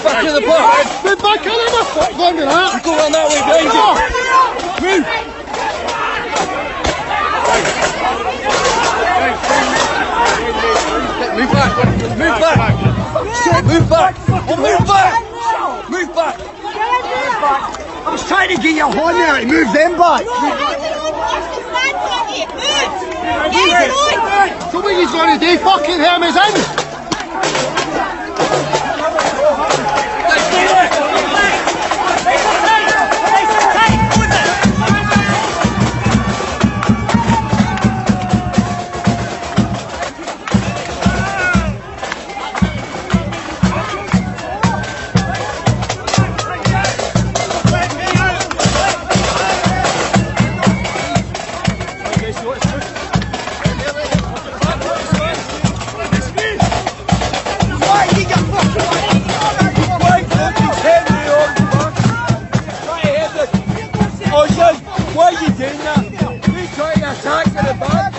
back in the park. Move back in the park. Go under that. You go around that way, behind you. Move. Move back. Move back. Move back. Oh, move back. Move back. I was trying to get your horn there to move them back. So what are you going to do? Fucking hem us in. Why are you doing that? You trying to attack in the back?